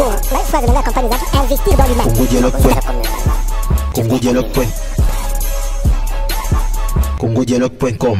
court. Là, il faut mener la campagne des actes, investir dans l'humain. CongoDialogue.com.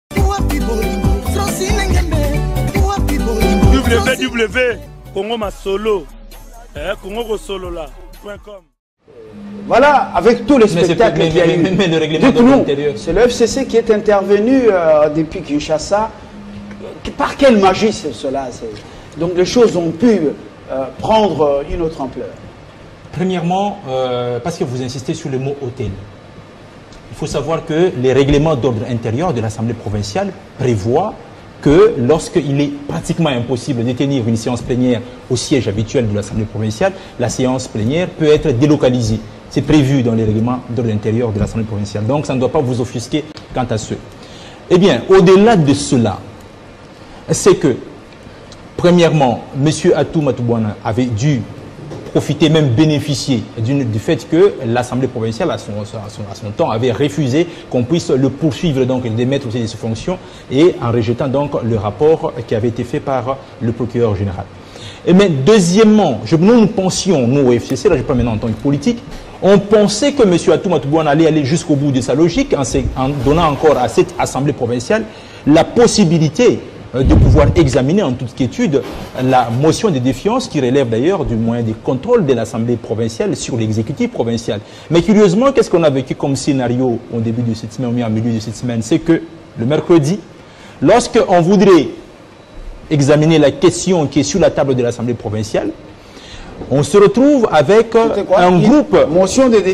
www.congomasolo.com. Voilà, avec tous les spectacles qu'il y a eu. Mais le règlement d'ordre intérieur. C'est le FCC qui est intervenu depuis Kinshasa. Par quelle magie c'est cela? Donc les choses ont pu prendre une autre ampleur. Premièrement, parce que vous insistez sur le mot hôtel. Il faut savoir que les règlements d'ordre intérieur de l'Assemblée provinciale prévoient que lorsqu'il est pratiquement impossible de tenir une séance plénière au siège habituel de l'Assemblée provinciale, la séance plénière peut être délocalisée. C'est prévu dans les règlements d'ordre intérieur de l'Assemblée provinciale. Donc ça ne doit pas vous offusquer quant à ce. Eh bien, au-delà de cela, c'est que, premièrement, M. Atou Matoubouana avait dû profiter, même bénéficier du fait que l'Assemblée provinciale, à son temps, avait refusé qu'on puisse le poursuivre, donc le démettre aussi de ses fonctions, et en rejetant donc le rapport qui avait été fait par le procureur général. Et mais deuxièmement, nous pensions, nous au FCC, là je parle maintenant en tant que politique, on pensait que M. Atou Matoubouana allait aller jusqu'au bout de sa logique en donnant encore à cette Assemblée provinciale la possibilité de pouvoir examiner en toute quiétude la motion de défiance qui relève d'ailleurs du moyen de contrôle de l'Assemblée provinciale sur l'exécutif provincial. Mais curieusement, qu'est-ce qu'on a vécu comme scénario au début de cette semaine ou en milieu de cette semaine? C'est que le mercredi, lorsqu'on voudrait examiner la question qui est sur la table de l'Assemblée provinciale, on se retrouve avec un groupe, une motion de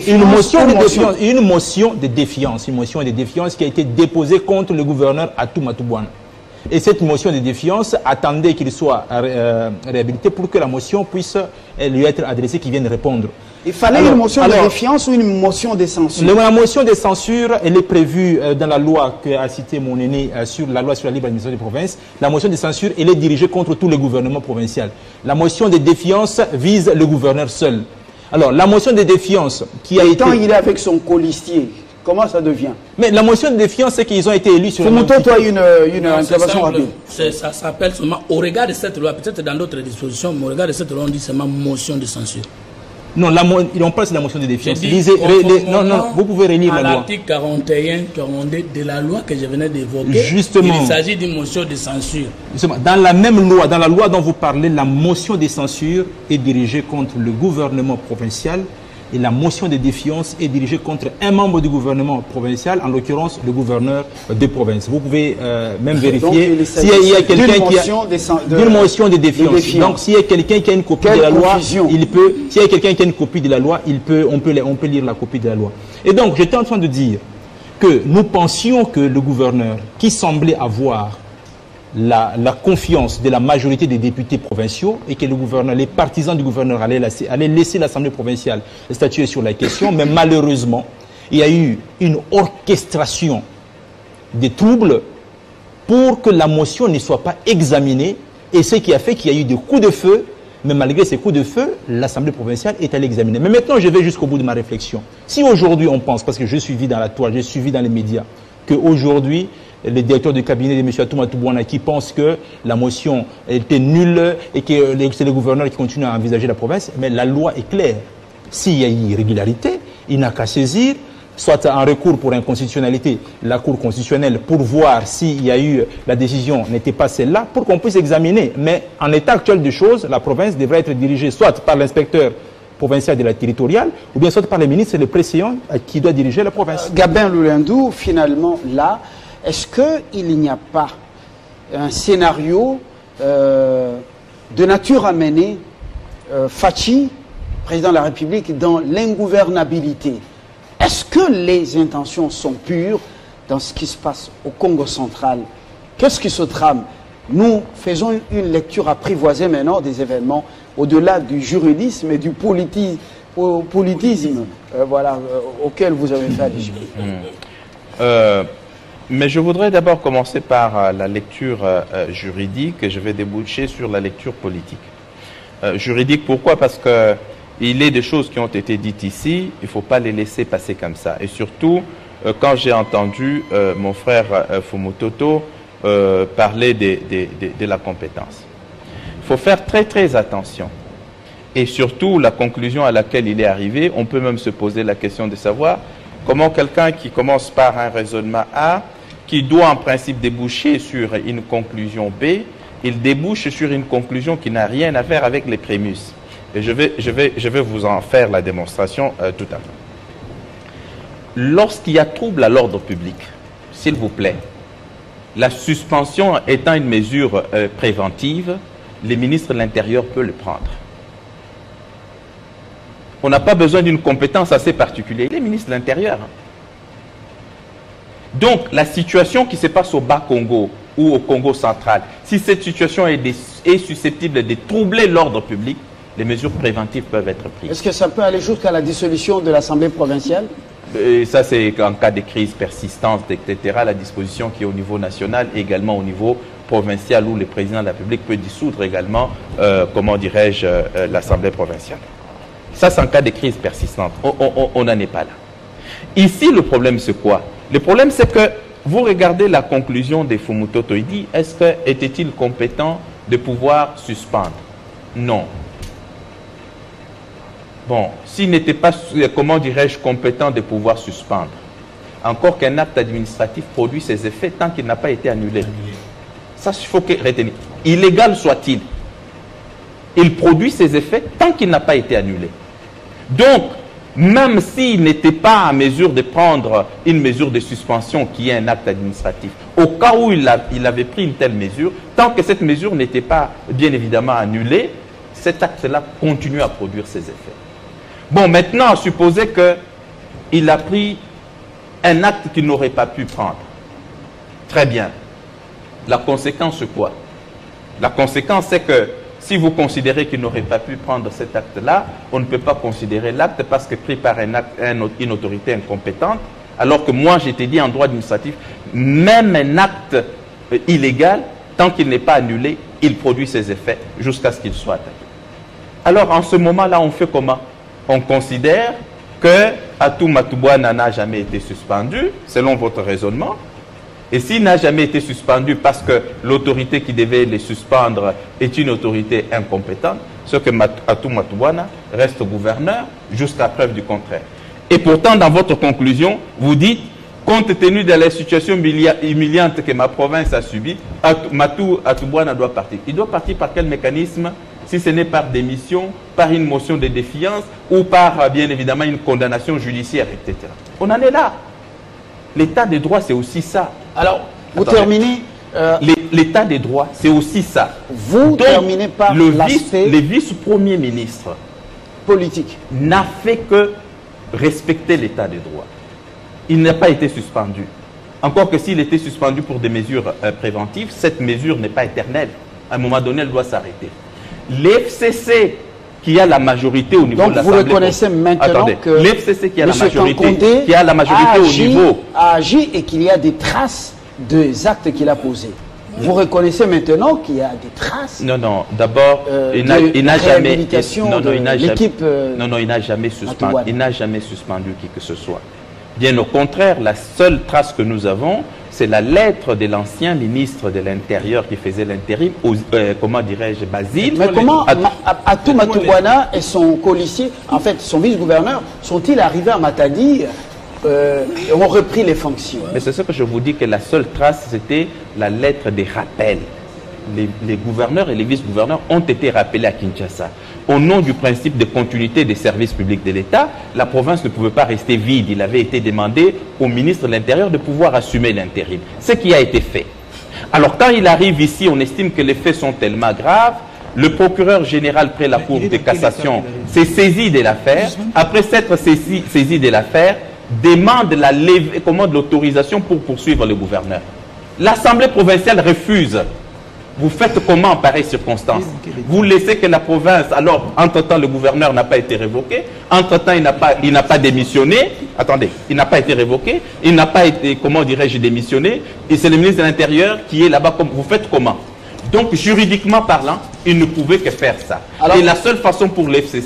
défiance qui a été déposée contre le gouverneur Atou Matoubouana. Et cette motion de défiance attendait qu'il soit réhabilité pour que la motion puisse lui être adressée, qu'il vienne répondre. Il fallait une motion de défiance ou une motion de censure? La motion de censure, elle est prévue dans la loi que a cité mon aîné sur la loi sur la libre administration des provinces. La motion de censure, elle est dirigée contre tout le gouvernement provincial. La motion de défiance vise le gouverneur seul. Alors, la motion de défiance qui a été... Quand il est avec son colistier, comment ça devient? Mais la motion de défiance, c'est qu'ils ont été élus sur... Toi une intervention rapide. Ça s'appelle seulement, au regard de cette loi, peut-être dans d'autres dispositions, mais au regard de cette loi, on dit seulement motion de censure. Non, ils n'ont pas de la motion de défiance. Non, vous pouvez relire la loi. L'article 41, 42 de la loi que je venais d'évoquer, justement, il s'agit d'une motion de censure. Justement, dans la même loi, dans la loi dont vous parlez, la motion de censure est dirigée contre le gouvernement provincial et la motion de défiance est dirigée contre un membre du gouvernement provincial, en l'occurrence le gouverneur de province. Vous pouvez même vérifier s'il y a quelqu'un qui a une motion de défiance. Donc s'il y a quelqu'un qui a une copie de la loi, il peut, s'il y a quelqu'un qui a une copie de la loi, on peut lire la copie de la loi. Et donc j'étais en train de dire que nous pensions que le gouverneur, qui semblait avoir la confiance de la majorité des députés provinciaux et que le gouverneur, les partisans du gouverneur allaient laisser l'Assemblée provinciale statuer sur la question, mais malheureusement, il y a eu une orchestration des troubles pour que la motion ne soit pas examinée, et ce qui a fait qu'il y a eu des coups de feu, mais malgré ces coups de feu, l'Assemblée provinciale est allée examiner. Mais maintenant, je vais jusqu'au bout de ma réflexion. Si aujourd'hui on pense, parce que je suis suivi dans la toile, j'ai suivi dans les médias, qu'aujourd'hui, le directeur du cabinet de M. Atou Matoubouana qui pense que la motion était nulle et que c'est le gouverneur qui continue à envisager la province, mais la loi est claire. S'il y a irrégularité, il n'a qu'à saisir, soit un recours pour inconstitutionnalité, la Cour constitutionnelle, pour voir s'il y a eu, la décision n'était pas celle-là, pour qu'on puisse examiner. Mais en état actuel des choses, la province devrait être dirigée soit par l'inspecteur provincial de la territoriale, ou bien soit par le ministre et le président qui doit diriger la province. Gabin Loulindou, finalement, là, est-ce qu'il n'y a pas un scénario de nature à mener Fachi, président de la République, dans l'ingouvernabilité? Est-ce que les intentions sont pures dans ce qui se passe au Congo central? Qu'est-ce qui se trame? Nous faisons une lecture apprivoisée maintenant des événements au-delà du juridisme et du politisme auquel vous avez fait allusion. Mais je voudrais d'abord commencer par la lecture juridique et je vais déboucher sur la lecture politique. Juridique, pourquoi? Parce qu'il est des choses qui ont été dites ici, il ne faut pas les laisser passer comme ça. Et surtout, quand j'ai entendu mon frère Fumototo parler de la compétence. Il faut faire très très attention. Et surtout, la conclusion à laquelle il est arrivé, on peut même se poser la question de savoir comment quelqu'un qui commence par un raisonnement A, qui doit en principe déboucher sur une conclusion B, il débouche sur une conclusion qui n'a rien à faire avec les prémices. Et je vais vous en faire la démonstration tout à l'heure. Lorsqu'il y a trouble à l'ordre public, s'il vous plaît, la suspension étant une mesure préventive, les ministres de l'Intérieur peuvent le prendre. On n'a pas besoin d'une compétence assez particulière. Les ministres de l'Intérieur. Donc, la situation qui se passe au Bas-Congo ou au Congo central, si cette situation est susceptible de troubler l'ordre public, les mesures préventives peuvent être prises. Est-ce que ça peut aller jusqu'à la dissolution de l'Assemblée provinciale? Et ça, c'est en cas de crise persistante, etc., la disposition qui est au niveau national et également au niveau provincial où le président de la République peut dissoudre également, comment dirais-je, l'Assemblée provinciale. Ça, c'est en cas de crise persistante. On n'en est pas là. Ici, le problème, c'est quoi? Le problème, c'est que vous regardez la conclusion de Fumutoto. Il dit, est-ce qu'était-il compétent de pouvoir suspendre? Non. Bon, s'il n'était pas, comment dirais-je, compétent de pouvoir suspendre, encore qu'un acte administratif produit ses effets tant qu'il n'a pas été annulé. Ça, il faut retenir. Illégal soit-il, il produit ses effets tant qu'il n'a pas été annulé. Donc, même s'il n'était pas en mesure de prendre une mesure de suspension qui est un acte administratif, au cas où il avait pris une telle mesure, tant que cette mesure n'était pas bien évidemment annulée, cet acte-là continue à produire ses effets. Bon, maintenant, supposez qu'il a pris un acte qu'il n'aurait pas pu prendre. Très bien. La conséquence, c'est quoi? La conséquence, c'est que si vous considérez qu'il n'aurait pas pu prendre cet acte-là, on ne peut pas considérer l'acte parce que pris par une autorité incompétente, alors que moi, j'ai été dit en droit administratif, même un acte illégal, tant qu'il n'est pas annulé, il produit ses effets jusqu'à ce qu'il soit attaqué. Alors, en ce moment-là, on fait comment? On considère que Atou Matubwana n'a jamais été suspendu, selon votre raisonnement. Et s'il n'a jamais été suspendu parce que l'autorité qui devait les suspendre est une autorité incompétente, ce que Atou Matubwana reste gouverneur jusqu'à preuve du contraire. Et pourtant, dans votre conclusion, vous dites, compte tenu de la situation humiliante que ma province a subie, Atou Matubwana doit partir. Il doit partir par quel mécanisme? Si ce n'est par démission, par une motion de défiance ou par, bien évidemment, une condamnation judiciaire, etc. On en est là. L'état des droits, c'est aussi ça. Alors, vous terminez... L'état des droits, c'est aussi ça. Vous terminez par l'aspect... Le vice-premier ministre politique n'a fait que respecter l'état des droits. Il n'a pas été suspendu. Encore que s'il était suspendu pour des mesures préventives, cette mesure n'est pas éternelle. À un moment donné, elle doit s'arrêter. L'FCC qui a la majorité au niveau de l'Assemblée. Donc vous reconnaissez maintenant que l'FCC qui a la majorité, au niveau a agi et qu'il y a des traces des actes qu'il a posés. Vous reconnaissez maintenant qu'il y a des traces? Non, non. D'abord, il n'a jamais suspendu. Il n'a jamais suspendu qui que ce soit. Bien au contraire, la seule trace que nous avons, c'est la lettre de l'ancien ministre de l'Intérieur qui faisait l'intérim, comment dirais-je, Basile. Mais comment Atou Matubwana et son policier, en fait son vice-gouverneur, sont-ils arrivés à Matadi et ont repris les fonctions? Mais c'est ce que je vous dis, que la seule trace, c'était la lettre des rappels. Les gouverneurs et les vice-gouverneurs ont été rappelés à Kinshasa. Au nom du principe de continuité des services publics de l'État, la province ne pouvait pas rester vide. Il avait été demandé au ministre de l'Intérieur de pouvoir assumer l'intérim. Ce qui a été fait. Alors quand il arrive ici, on estime que les faits sont tellement graves. Le procureur général près la Cour de cassation s'est saisi de l'affaire. Après s'être saisi de l'affaire, demande l'autorisation pour poursuivre le gouverneur. L'Assemblée provinciale refuse. Vous faites comment en pareille circonstance? Vous laissez que la province, alors, entre-temps, le gouverneur n'a pas été révoqué, entre-temps, il n'a pas démissionné, attendez, il n'a pas été révoqué, il n'a pas été, comment dirais-je, démissionné, et c'est le ministre de l'Intérieur qui est là-bas, vous faites comment? Donc, juridiquement parlant, il ne pouvait que faire ça. Alors, et la seule façon pour l'FCC,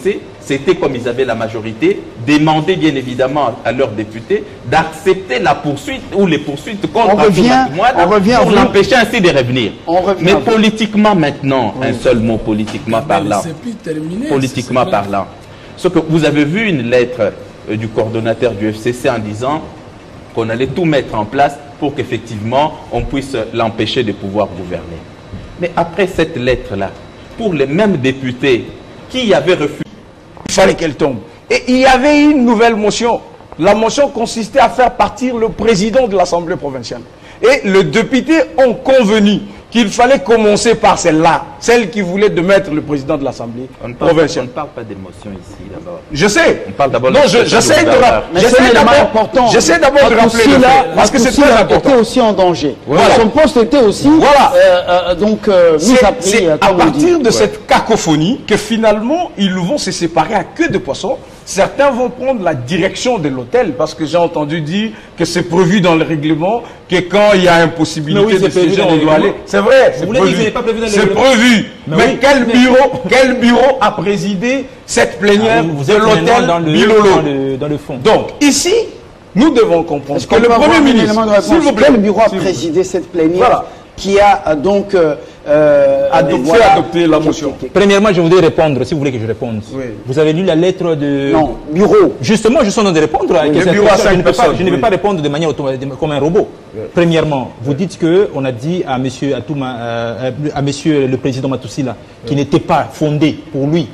c'était comme ils avaient la majorité, demander bien évidemment à leurs députés d'accepter la poursuite ou les poursuites contre pour l'empêcher ainsi de revenir. Mais politiquement maintenant, un seul mot politiquement parlant. Politiquement parlant. Ce que vous avez vu une lettre du coordonnateur du FCC en disant qu'on allait tout mettre en place pour qu'effectivement on puisse l'empêcher de pouvoir gouverner. Mais après cette lettre-là, pour les mêmes députés qui avaient refusé, il fallait qu'elle tombe. Et il y avait une nouvelle motion. La motion consistait à faire partir le président de l'Assemblée provinciale. Et les députés ont convenu qu'il fallait commencer par celle-là, celle qui voulait de mettre le président de l'Assemblée provinciale. On ne parle pas d'émotion ici, d'abord. Je sais. On parle d'abord de j'essaie d'abord de rappeler le fait, parce que c'est très important. Était aussi en danger. Voilà. Son poste était aussi mis à prix. C'est à partir de cette cacophonie que finalement, ils vont se séparer à queue de poisson. Certains vont prendre la direction de l'hôtel parce que j'ai entendu dire que c'est prévu dans le règlement que quand il y a impossibilité de siéger, on doit aller. C'est vrai, c'est prévu. Mais quel bureau a présidé cette plénière de l'hôtel Bilolo dans le fond. Donc, ici, nous devons comprendre que le Premier ministre, quel bureau a présidé cette plénière qui a donc adopté la motion. Premièrement, je voudrais répondre, si vous voulez que je réponde. Oui. Vous avez lu la lettre de... Non, bureau. Justement, je suis en train de répondre à question. Je ne peux pas répondre de manière automatique, comme un robot. Oui. Premièrement, vous dites qu'on a dit à monsieur le président Matousila qu'il n'était pas fondé pour lui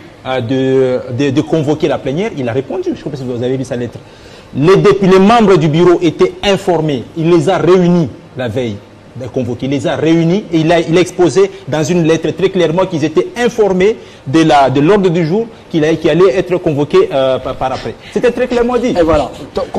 de convoquer la plénière. Il a répondu, je ne sais pas si vous avez lu sa lettre. Les membres du bureau étaient informés, il les a réunis la veille. Convoqué, il les a réunis et il a exposé dans une lettre très clairement qu'ils étaient informés de l'ordre du jour qui allait être convoqué par après. C'était très clairement dit. Et voilà.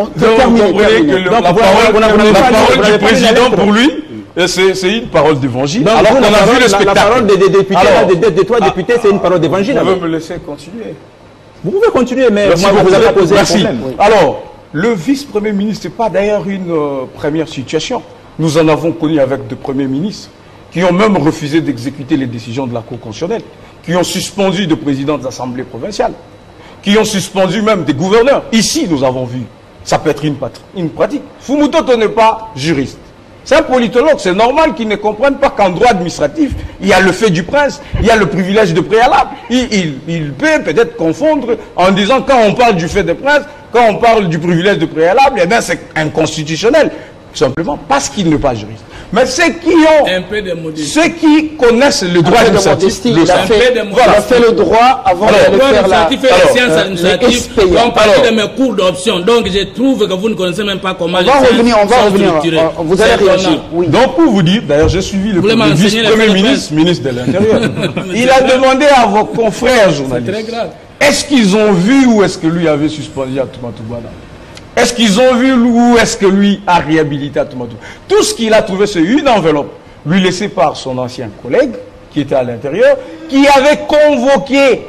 La parole du président pour lui, c'est une parole d'évangile. Alors qu'on a vu le spectacle. La parole des députés, des trois députés, c'est une parole d'évangile. Vous pouvez me laisser continuer. Vous pouvez continuer, mais vous avez posé un problème. Alors, le vice-premier ministre, ce n'est pas d'ailleurs une première situation. Nous en avons connu avec de premiers ministres qui ont même refusé d'exécuter les décisions de la Cour constitutionnelle, qui ont suspendu des présidents de l'Assemblée provinciale, qui ont suspendu même des gouverneurs. Ici, nous avons vu, ça peut être une pratique. Fumutoto n'est pas juriste. C'est un politologue, c'est normal qu'il ne comprenne pas qu'en droit administratif, il y a le fait du prince, il y a le privilège de préalable. Il peut peut-être confondre en disant quand on parle du fait de prince, quand on parle du privilège de préalable, eh bien c'est inconstitutionnel. Simplement parce qu'il n'est pas juriste. Mais ceux qui connaissent le droit administratif, il a fait le droit avant de faire la science administrative. On parlait de mes cours d'option. Donc je trouve que vous ne connaissez même pas comment on va revenir. Vous allez réagir. Oui. Donc pour vous dire, d'ailleurs j'ai suivi le vice-premier ministre de l'Intérieur. Il a demandé à vos confrères journalistes, est-ce qu'ils ont vu ou est-ce que lui avait suspendu Atoumatoubana? Est-ce qu'ils ont vu ou est-ce que lui a réhabilité Atoumatoubana? Tout ce qu'il a trouvé, c'est une enveloppe lui laissée par son ancien collègue qui était à l'intérieur, qui avait convoqué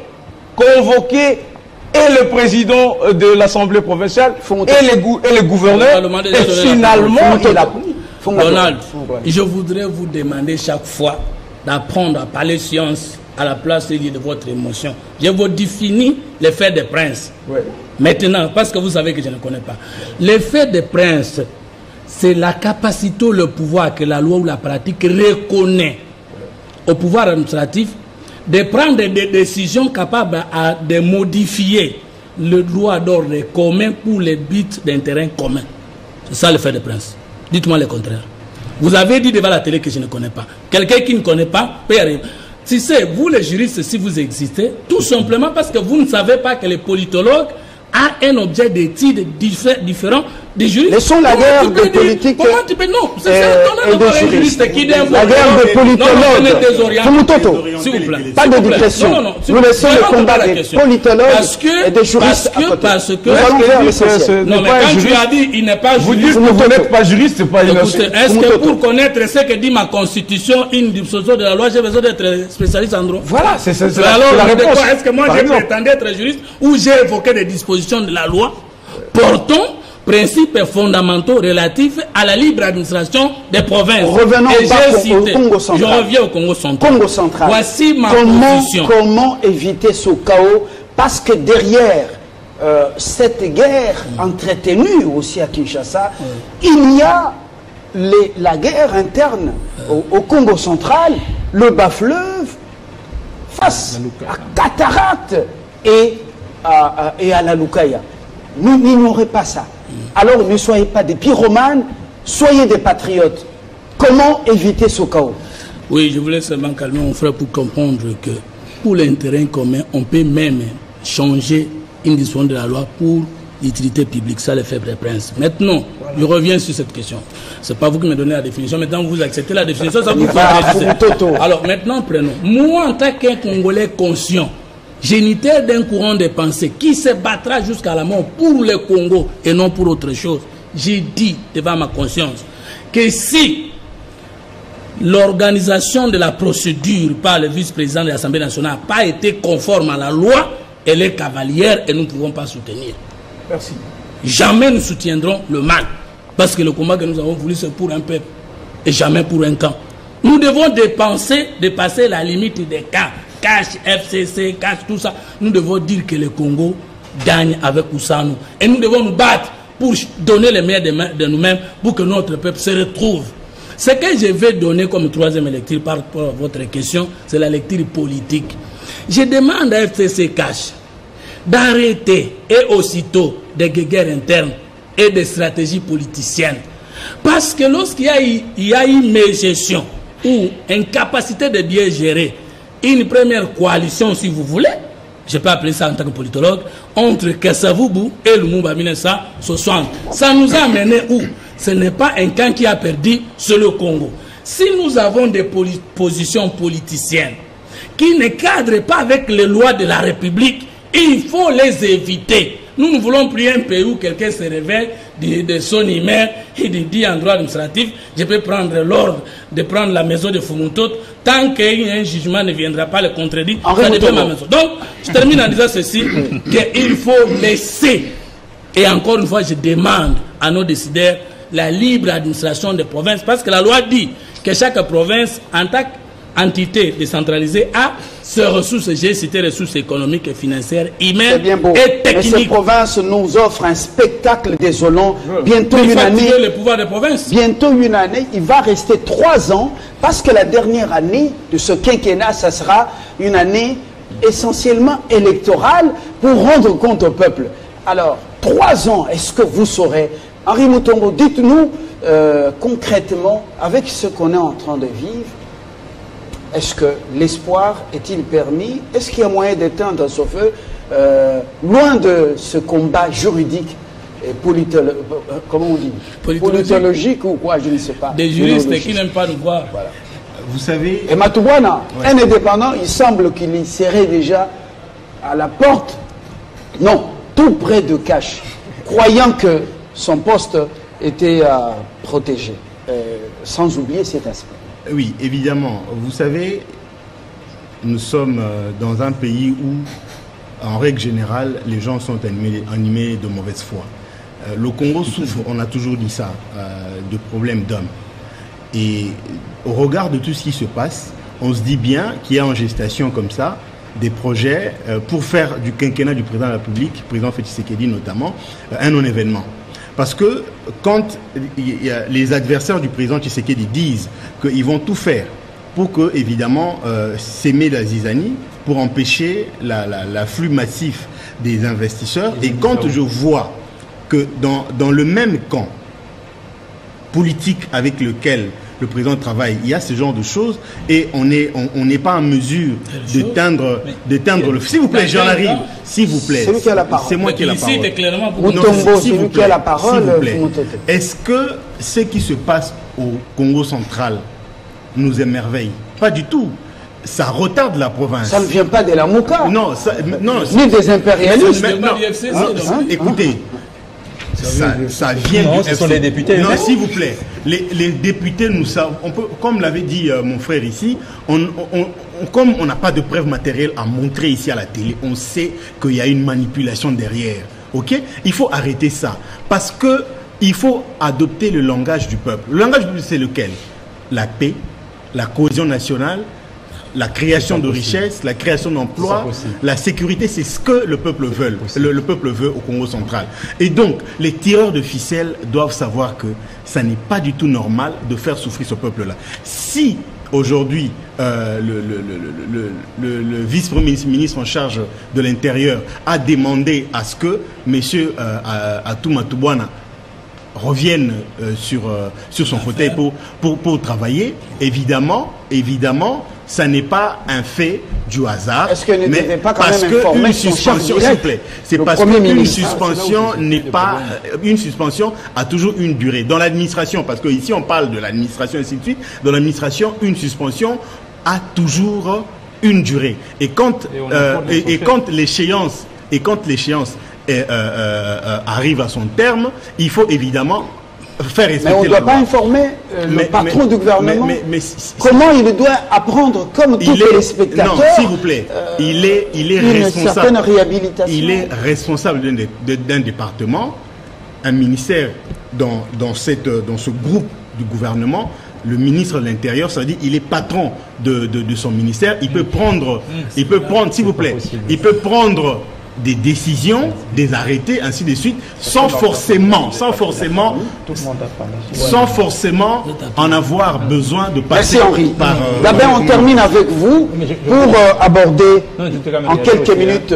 et le président de l'Assemblée provinciale et les gouverneurs, et finalement il a pris. Donald, je voudrais vous demander chaque fois d'apprendre à parler science à la place de votre émotion. Je vous définis les faits des princes. Oui. Maintenant, parce que vous savez que je ne connais pas. L'effet des princes, c'est la capacité ou le pouvoir que la loi ou la pratique reconnaît au pouvoir administratif de prendre des décisions capables de modifier le droit d'ordre commun pour les buts d'intérêt commun. C'est ça l'effet des princes. Dites-moi le contraire. Vous avez dit devant la télé que je ne connais pas. Quelqu'un qui ne connaît pas peut y arriver. Si c'est vous les juristes, si vous existez, tout simplement parce que vous ne savez pas que les politologues a un objet d'étude différent des juristes. Laissons la guerre de politique. Comment tu peux non? C'est un juriste qui dit la guerre de politologues. Fumutoto, s'il vous plaît. Pas de digression. Nous laissons le combat des politologues et des juristes. Parce que nous allons vers l'essentiel. Non, mais quand tu as dit il n'est pas juriste. Vous dites que vous n'êtes pas juriste, c'est pas une insulte. Est-ce que pour connaître ce que dit ma constitution, une disposition de la loi, j'ai besoin d'être spécialiste en droit? Voilà, c'est alors la réponse. Est-ce que moi j'ai prétendu être juriste ou j'ai évoqué des dispositions de la loi portant principes fondamentaux relatifs à la libre administration des provinces? Revenons au Congo central. Je reviens au Congo central. Congo central. Voici ma position. Comment éviter ce chaos Parce que derrière cette guerre entretenue aussi à Kinshasa, il y a la guerre interne au Congo central, le bas-fleuve, face à Cataracte et à la Lukaya. Nous n'ignorons pas ça. Alors ne soyez pas des pyromanes, soyez des patriotes. Comment éviter ce chaos? Oui, je voulais seulement calmer mon frère pour comprendre que pour l'intérêt commun, on peut même changer une disposition de la loi pour l'utilité publique. Ça, le faible prince. Maintenant, je reviens sur cette question. Ce n'est pas vous qui me donnez la définition. Maintenant, vous acceptez la définition. Ça vous fait. Alors, maintenant, prenons. Moi, en tant qu'un Congolais conscient, géniteur d'un courant de pensée qui se battra jusqu'à la mort pour le Congo et non pour autre chose, j'ai dit devant ma conscience que si l'organisation de la procédure par le vice-président de l'Assemblée nationale n'a pas été conforme à la loi, elle est cavalière et nous ne pouvons pas soutenir. Merci. Jamais nous soutiendrons le mal. Parce que le combat que nous avons voulu, c'est pour un peuple et jamais pour un camp. Nous devons dépasser la limite des camps. Cash, FCC, cash, tout ça. Nous devons dire que le Congo gagne avec Oussano. Et nous devons nous battre pour donner les meilleurs de nous-mêmes pour que notre peuple se retrouve. Ce que je vais donner comme troisième lecture par rapport à votre question, c'est la lecture politique. Je demande à FCC Cash d'arrêter et aussitôt des guerres internes et des stratégies politiciennes. Parce que lorsqu'il y a une mégestion ou incapacité de bien gérer une première coalition, si vous voulez, je peux appeler ça en tant que politologue, entre Kasavubu et Lumumba 1960. Ça nous a mené où? Ce n'est pas un camp qui a perdu, c'est le Congo. Si nous avons des positions politiciennes qui ne cadrent pas avec les lois de la République, il faut les éviter. Nous ne voulons plus un pays où quelqu'un se réveille de son humeur et dit en droit administratif, je peux prendre l'ordre de prendre la maison de Fumutot, tant qu'un jugement ne viendra pas le contredire, ça dépend de ma maison. Donc, je termine en disant ceci, qu'il faut laisser, et encore une fois, je demande à nos décideurs la libre administration des provinces, parce que la loi dit que chaque province, en tant qu'entité décentralisée, a ses ressources, j'ai cité ressources économiques et financières, humaines et techniques. Mais ces provinces nous offrent un spectacle désolant. Bientôt une année. Le pouvoir des provinces. Bientôt une année. Il va rester 3 ans parce que la dernière année de ce quinquennat, ça sera une année essentiellement électorale pour rendre compte au peuple. Alors, 3 ans, est-ce que vous saurez? Henri Mutombo, dites-nous concrètement, avec ce qu'on est en train de vivre, est-ce que l'espoir est-il permis? Est-ce qu'il y a moyen d'éteindre ce feu loin de ce combat juridique et comment on dit? Politologique ou quoi, je ne sais pas. Des juristes qui n'aiment pas nous voir. Voilà. Vous savez... Et Matoubouana, un indépendant, il semble qu'il y serait déjà à la porte, non, tout près de Cash, croyant que son poste était protégé, sans oublier cet aspect. Oui, évidemment. Vous savez, nous sommes dans un pays où, en règle générale, les gens sont animés de mauvaise foi. Le Congo souffre, on a toujours dit ça, de problèmes d'hommes. Et au regard de tout ce qui se passe, on se dit bien qu'il y a en gestation comme ça des projets pour faire du quinquennat du président de la République, président Félix Tshisekedi notamment, un non-événement. Parce que quand les adversaires du président Tshisekedi disent qu'ils vont tout faire pour que, évidemment, s'aimer la zizanie, pour empêcher l'afflux massif des investisseurs, et quand je vois que dans le même camp politique avec lequel le président travaille, il y a ce genre de choses, et on n'est pas en mesure d'éteindre le... S'il vous plaît, j'en arrive. S'il vous plaît. C'est lui qui a la parole. C'est moi qui ai la parole. Mutombo, c'est lui qui a la parole. Est-ce que ce qui se passe au Congo central nous émerveille? Pas du tout. Ça retarde la province. Ça ne vient pas de la Mouka. Non, ni des impérialistes. Écoutez, ça vient non, du ce sont les députés. Non, s'il vous plaît. Les députés, nous savons, comme l'avait dit mon frère ici, comme on n'a pas de preuves matérielles à montrer ici à la télé, on sait qu'il y a une manipulation derrière. Ok? Il faut arrêter ça. Parce que il faut adopter le langage du peuple. Le langage du peuple, c'est lequel? La paix, la cohésion nationale, la création de richesses, la création d'emplois, la sécurité, c'est ce que le peuple veut. Le peuple veut au Congo central. Et donc, les tireurs de ficelles doivent savoir que ça n'est pas du tout normal de faire souffrir ce peuple-là. Si aujourd'hui, le vice-premier ministre en charge de l'Intérieur a demandé à ce que M. Atouma Toubouana revienne sur son fauteuil pour travailler, évidemment, ça n'est pas un fait du hasard. Est-ce que ne devait pas quand parce même informer qu'une suspension, s'il vous plaît, c'est parce qu'une suspension n'est pas une suspension a toujours une durée dans l'administration, parce que ici on parle de l'administration et ainsi de suite. Dans l'administration, une suspension a toujours une durée. Et quand l'échéance arrive à son terme, il faut évidemment faire respecter. Mais on ne doit pas informer le patron du gouvernement. Comment il doit apprendre, comme tous les spectateurs. Non, s'il vous plaît, il est responsable. Certaine réhabilitation. Il est responsable d'un département, un ministère dans ce groupe du gouvernement. Le ministre de l'Intérieur, ça veut dire il est patron de son ministère. Il peut prendre, s'il vous plaît, il peut prendre des décisions, des arrêtés, ainsi de suite, sans forcément en avoir besoin de passer par... D'abord, on termine avec vous pour aborder en quelques minutes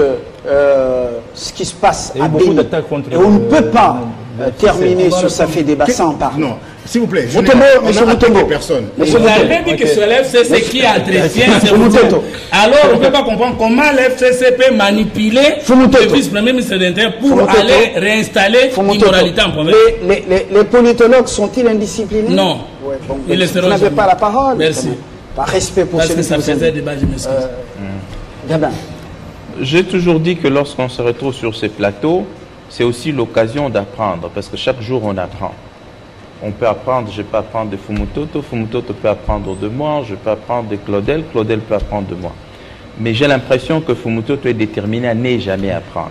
ce qui se passe à Béni. Et on ne peut pas terminer sur ça fait débat sans en parler. Non, s'il vous plaît, Monsieur Moutombo, personne. Vous avez dit que sur l'FCC qui entretient ces mouvements. Alors on ne peut pas comprendre comment l'FCC peut manipuler le vice-premier ministre de l'Intérieur pour aller réinstaller l'immoralité en province. Les politologues sont-ils indisciplinés? Non. Ouais, bon, vous n'avez pas la parole. Merci. Par respect pour celui que ça faisait débat, je m'excuse. Gabin. J'ai toujours dit que lorsqu'on se retrouve sur ces plateaux, c'est aussi l'occasion d'apprendre, parce que chaque jour on apprend. On peut apprendre, je peux apprendre de Fumutoto, Fumutoto peut apprendre de moi, je peux apprendre de Claudel, Claudel peut apprendre de moi. Mais j'ai l'impression que Fumutoto est déterminé à ne jamais apprendre.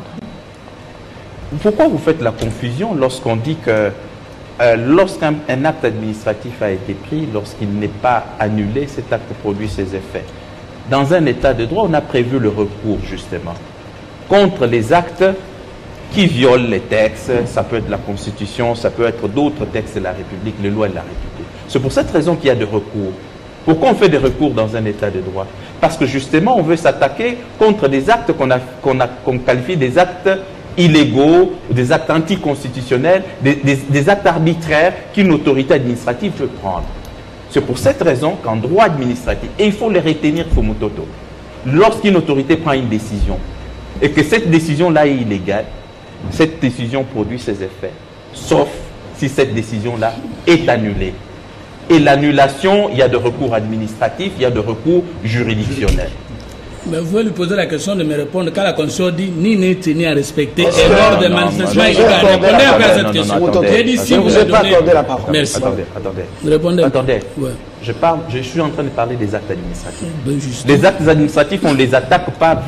Pourquoi vous faites la confusion lorsqu'on dit que lorsqu'un acte administratif a été pris, lorsqu'il n'est pas annulé, cet acte produit ses effets? Dans un état de droit, on a prévu le recours justement contre les actes qui violent les textes, ça peut être la Constitution, ça peut être d'autres textes de la République, les lois de la République. C'est pour cette raison qu'il y a des recours. Pourquoi on fait des recours dans un état de droit? Parce que justement, on veut s'attaquer contre des actes qu'on qualifie des actes illégaux, des actes anticonstitutionnels, des actes arbitraires qu'une autorité administrative peut prendre. C'est pour cette raison qu'en droit administratif, et il faut le retenir, Fumutoto, lorsqu'une autorité prend une décision, et que cette décision-là est illégale, cette décision produit ses effets, sauf si cette décision-là est annulée. Et l'annulation, il y a de recours administratif, il y a de recours juridictionnel. Mais vous pouvez lui poser la question de me répondre quand la Constitution dit ni n'est tenu à respecter et lors des manifestations illégales. Répondez à cette question. J'ai dit si vous avez pas accordé la parole. Merci. Attendez. Répondez. Attendez. Ouais. Je suis en train de parler des actes administratifs. Les actes administratifs, on les attaque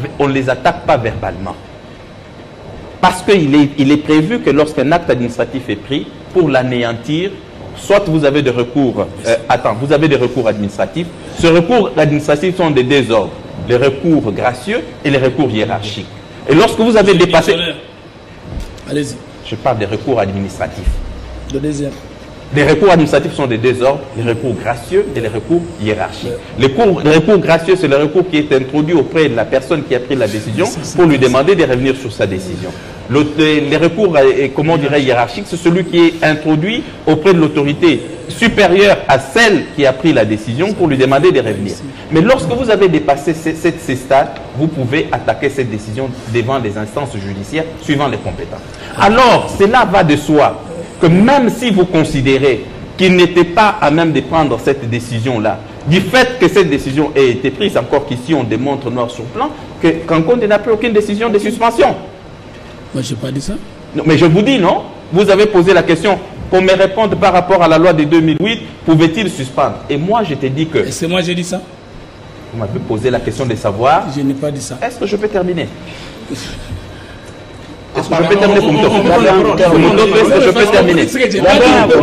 pas verbalement. Parce qu'il est prévu que lorsqu'un acte administratif est pris, pour l'anéantir, soit vous avez des recours, vous avez des recours administratifs. Ce recours administratif sont des deux ordres, les recours gracieux et les recours hiérarchiques. Et lorsque vous avez dépassé... Allez-y. Je parle des recours administratifs. Le deuxième. Les recours administratifs sont des deux ordres, les recours gracieux et les recours hiérarchiques. Le recours gracieux, c'est le recours qui est introduit auprès de la personne qui a pris la décision pour lui demander de revenir sur sa décision. Les recours, comment on dirait, hiérarchiques, c'est celui qui est introduit auprès de l'autorité supérieure à celle qui a pris la décision pour lui demander de revenir. Mais lorsque vous avez dépassé ces stades, vous pouvez attaquer cette décision devant les instances judiciaires suivant les compétences. Alors, cela va de soi que même si vous considérez qu'il n'était pas à même de prendre cette décision-là, du fait que cette décision ait été prise, encore qu'ici on démontre noir sur blanc, qu'en compte n'a plus aucune décision de suspension. Moi, je n'ai pas dit ça. Non, mais je vous dis, non? Vous avez posé la question, qu'on me réponde par rapport à la loi de 2008, pouvait-il suspendre? Et moi, je t'ai dit que... C'est moi j'ai dit ça? Vous m'avez posé la question de savoir... Je n'ai pas dit ça. Est-ce que je peux terminer? Est-ce que je peux terminer pour est-ce que je peux terminer?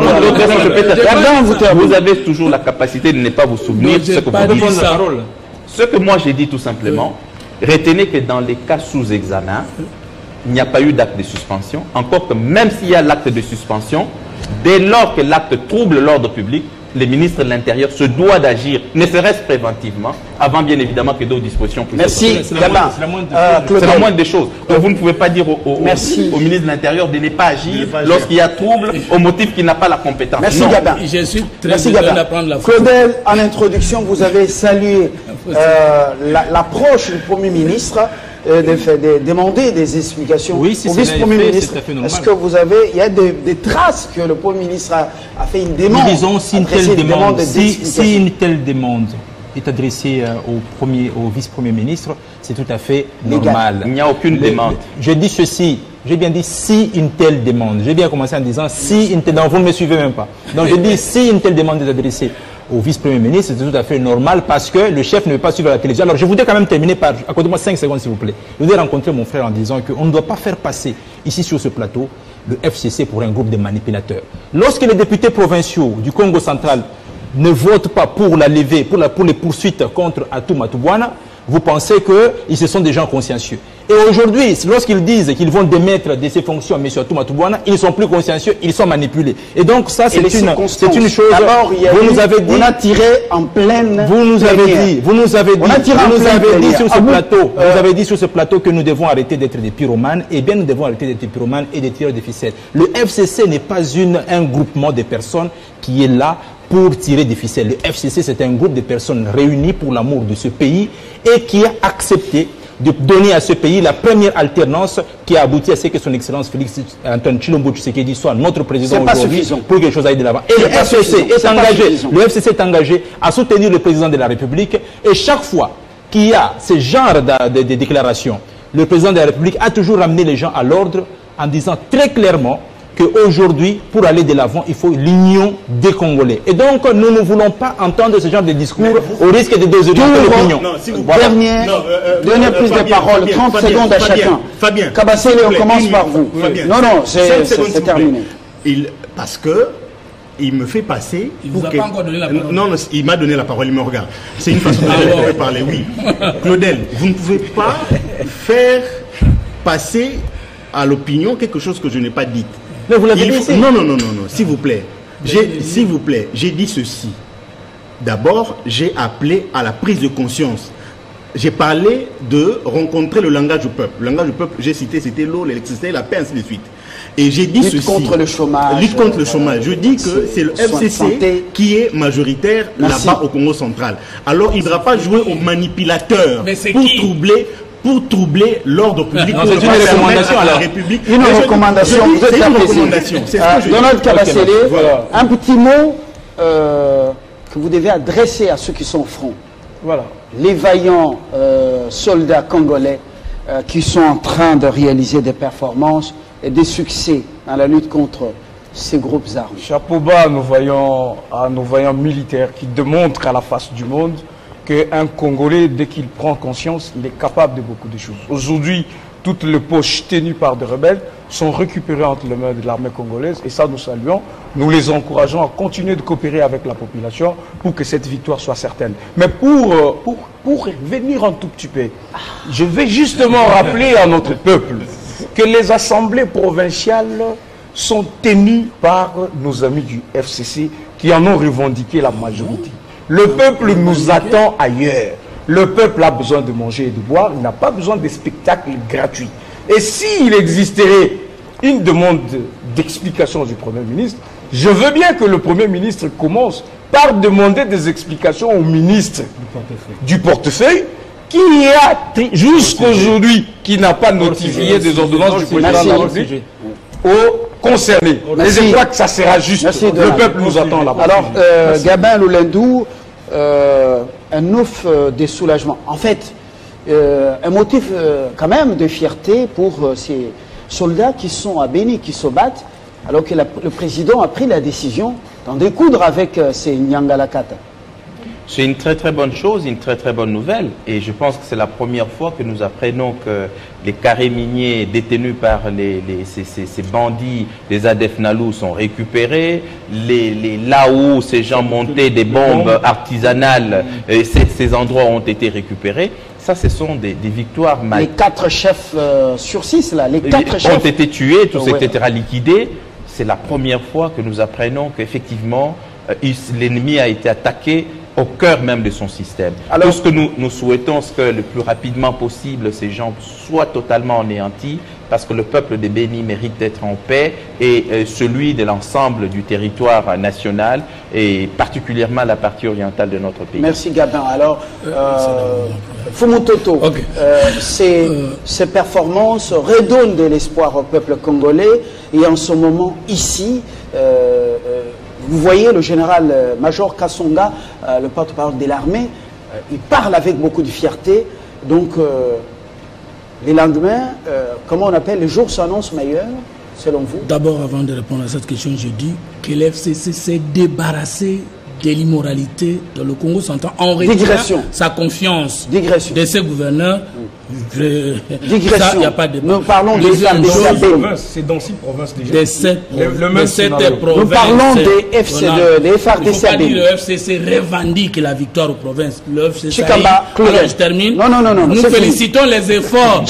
Vous avez toujours la capacité de ne pas vous souvenir de ce que vous dites. Ce que moi j'ai dit tout simplement, retenez que dans les cas sous examen, il n'y a pas eu d'acte de suspension. Encore que même s'il y a l'acte de suspension, dès lors que l'acte trouble l'ordre public, le ministre de l'Intérieur se doit d'agir, ne serait-ce préventivement, avant bien évidemment que d'autres dispositions puissent être prises. Merci, Gabin. C'est la moindre des choses. Donc vous ne pouvez pas dire au ministre de l'Intérieur de ne pas agir lorsqu'il y a trouble au motif qu'il n'a pas la compétence. Merci, non. Gabin. Je suis très Merci, heureux Gabin. d'apprendre la photo. Claudel, en introduction, vous avez salué l'approche du Premier ministre de demander des explications Oui, si au c'est vice-premier fait, ministre. c'est tout à fait normal. Est-ce que vous avez, il y a des traces que le Premier ministre a fait une demande? Nous disons, si une adressé telle une demande, d'explication. si une telle demande est adressée au vice-premier ministre, c'est tout à fait normal. Il n'y a aucune demande. Je dis ceci, j'ai bien dit si une telle demande. J'ai bien commencé en disant si une telle demande. Vous ne me suivez même pas. Donc je dis si une telle demande est adressée au vice-premier ministre, c'est tout à fait normal parce que le chef ne veut pas suivre la télévision. Alors je voudrais quand même terminer par, accordez-moi 5 secondes s'il vous plaît. Je voudrais rencontrer mon frère en disant qu'on ne doit pas faire passer ici sur ce plateau le FCC pour un groupe de manipulateurs. Lorsque les députés provinciaux du Congo central ne votent pas pour la levée, pour les poursuites contre Atou Matubwana, vous pensez qu'ils se sont des gens consciencieux. Et aujourd'hui, lorsqu'ils disent qu'ils vont démettre de ses fonctions M. Atou Matubwana, ils ne sont plus consciencieux, ils sont manipulés. Et donc ça, c'est une chose. D'abord, vous nous avez dit, on a tiré en pleine. vous nous avez dit sur ce plateau, vous avez dit sur ce plateau que nous devons arrêter d'être des pyromanes. Eh bien, nous devons arrêter d'être des pyromanes et des tireurs de ficelles. Le FCC n'est pas un groupement de personnes qui est là pour tirer des ficelles. Le FCC, c'est un groupe de personnes réunies pour l'amour de ce pays et qui a accepté de donner à ce pays la première alternance qui a abouti à ce que son Excellence Félix Antoine Tshilombo Tshisekedi soit notre président aujourd'hui pour que les choses aillent de l'avant. Et le FCC est engagé à soutenir le président de la République et chaque fois qu'il y a ce genre de déclarations, le président de la République a toujours ramené les gens à l'ordre en disant très clairement qu'aujourd'hui, pour aller de l'avant, il faut l'union des Congolais. Et donc, nous ne voulons pas entendre ce genre de discours au risque de désorienter l'opinion. Dernière prise de parole, 30 secondes à chacun. Fabien, Kabasele, on commence par vous. Fabien, non, c'est terminé. Parce que il me fait passer. Il ne vous a pas encore donné la parole. Non, il m'a donné la parole, il me regarde. C'est une façon de parler, oui. Claudel, vous ne pouvez pas faire passer à l'opinion quelque chose que je n'ai pas dit. Mais vous l'avez dit. Non, s'il vous plaît. S'il vous plaît, j'ai dit ceci. D'abord, j'ai appelé à la prise de conscience. J'ai parlé de rencontrer le langage du peuple. Le langage du peuple, j'ai cité, c'était l'eau, l'électricité, la paix, ainsi de suite. Et j'ai dit ceci. Lutte contre le chômage. Lutte contre le chômage. Je dis que c'est le FCC qui est majoritaire là-bas au Congo central. Alors, il ne devra pas jouer aux manipulateurs pour troubler l'ordre public. C'est une recommandation à la République. Une recommandation. C'est une recommandation. Donald Kabasele, un petit mot que vous devez adresser à ceux qui sont au front. Voilà. Les vaillants soldats congolais qui sont en train de réaliser des performances et des succès dans la lutte contre ces groupes armés. Chapeau bas à nos vaillants militaires qui démontrent à la face du monde qu'un Congolais, dès qu'il prend conscience, il est capable de beaucoup de choses. Aujourd'hui, toutes les poches tenues par des rebelles sont récupérées entre les mains de l'armée congolaise et ça, nous saluons. Nous les encourageons à continuer de coopérer avec la population pour que cette victoire soit certaine. Mais pour revenir un tout petit peu, je vais justement rappeler à notre peuple que les assemblées provinciales sont tenues par nos amis du FCC qui en ont revendiqué la majorité. Le peuple nous attend ailleurs. Le peuple a besoin de manger et de boire. Il n'a pas besoin de spectacles gratuits. Et s'il existerait une demande d'explication du Premier ministre, je veux bien que le Premier ministre commence par demander des explications au ministre du portefeuille qui a, jusqu'aujourd'hui, qui n'a pas notifié des ordonnances du président de la République aux concernés. Et je crois que ça sera juste. Le peuple nous attend là-bas. Alors, Gabin Loulendou, un ouf de soulagement. En fait, un motif quand même de fierté pour ces soldats qui sont à Béni, qui se battent, alors que le président a pris la décision d'en découdre avec ces Nyangalakata. C'est une très très bonne chose, une très très bonne nouvelle. Et je pense que c'est la première fois que nous apprenons que les carrés miniers détenus par ces bandits, les ADF Nalu, sont récupérés. Là où ces gens montaient des bombes artisanales, ces endroits ont été récupérés. Ça, ce sont des victoires Les 4 chefs sur 6, là, les 4 chefs ont été tués, tous etc. liquidés. C'est la première fois que nous apprenons qu'effectivement, l'ennemi a été attaqué au cœur même de son système. Alors, tout ce que nous souhaitons, c'est que le plus rapidement possible, ces gens soient totalement anéantis, parce que le peuple de Béni mérite d'être en paix, et celui de l'ensemble du territoire national, et particulièrement la partie orientale de notre pays. Merci Gabin. Alors, Fumutoto, okay. Ces performances redonnent de l'espoir au peuple congolais, et en ce moment, ici, vous voyez le général-major Kasonga, le porte-parole de l'armée, il parle avec beaucoup de fierté. Donc, les lendemains, comment on appelle, les jours s'annoncent meilleurs, selon vous? D'abord, avant de répondre à cette question, je dis que l'FCC s'est débarrassé de l'immoralité dans le Congo s'entend en retirant sa confiance de ses gouverneurs. Digression. Il n'y a pas de débat. Nous parlons des provinces. C'est dans 6 provinces déjà. De 7 provinces. Nous parlons des FCC, des FRDC. Il ne faut pas dire le FCC revendique la victoire aux provinces. Le FCC. Chikamba, alors je termine. Non. Nous félicitons les efforts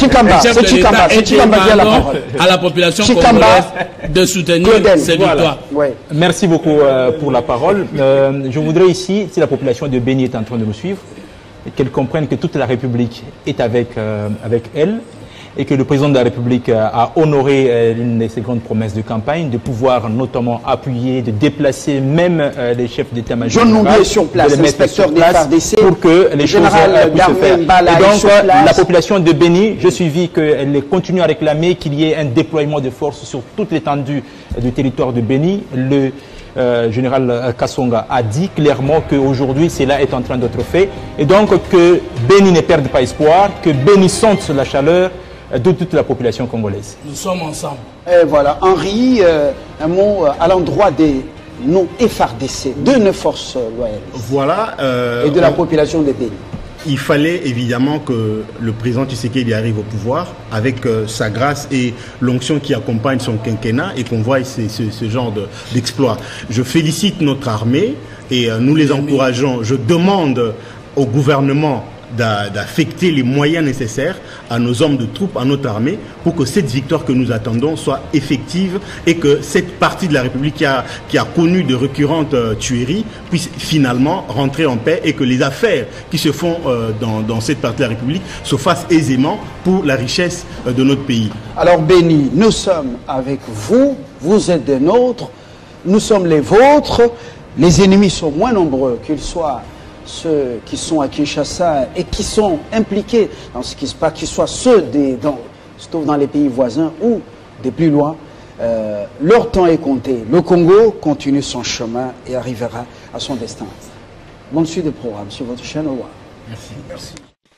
à la population congolaise de soutenir ces victoires. Merci beaucoup pour la parole. Je voudrais ici, si la population de Béni est en train de nous suivre, qu'elle comprenne que toute la République est avec elle et que le président de la République a honoré l'une de ses grandes promesses de campagne, de pouvoir notamment appuyer, de déplacer même les chefs d'état-major sur place, l'inspecteur des FARDC, pour que les choses puissent se faire. Et donc, la population de Béni, je suis vu qu'elle continue à réclamer qu'il y ait un déploiement de forces sur toute l'étendue du territoire de Béni. Le général Kasonga a dit clairement qu'aujourd'hui cela est en train d'être fait et donc que Béni ne perde pas espoir, que Béni sente la chaleur de toute la population congolaise. Nous sommes ensemble. Et voilà, Henri, un mot à l'endroit des non-FARDC, de nos forces loyalistes. Voilà. Et de la population de Béni. Il fallait évidemment que le président Tshisekedi arrive au pouvoir avec sa grâce et l'onction qui accompagne son quinquennat et qu'on voit ce genre d'exploit. Je félicite notre armée et nous les encourageons. Je demande au gouvernement d'affecter les moyens nécessaires à nos hommes de troupes, à notre armée, pour que cette victoire que nous attendons soit effective et que cette partie de la République qui a connu de récurrentes tueries puisse finalement rentrer en paix et que les affaires qui se font dans cette partie de la République se fassent aisément pour la richesse de notre pays. Alors Béni, nous sommes avec vous, vous êtes des nôtres, nous sommes les vôtres, les ennemis sont moins nombreux qu'ils soient ceux qui sont à Kinshasa et qui sont impliqués dans ce qui se passe, qu'ils soient ceux dans les pays voisins ou des plus loin, leur temps est compté. Le Congo continue son chemin et arrivera à son destin. Bonne suite de programme sur votre chaîne. Au revoir. Merci.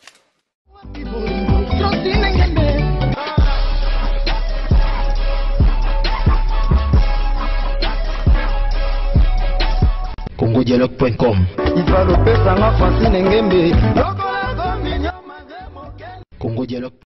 congodialogue.com Congo Dialogue.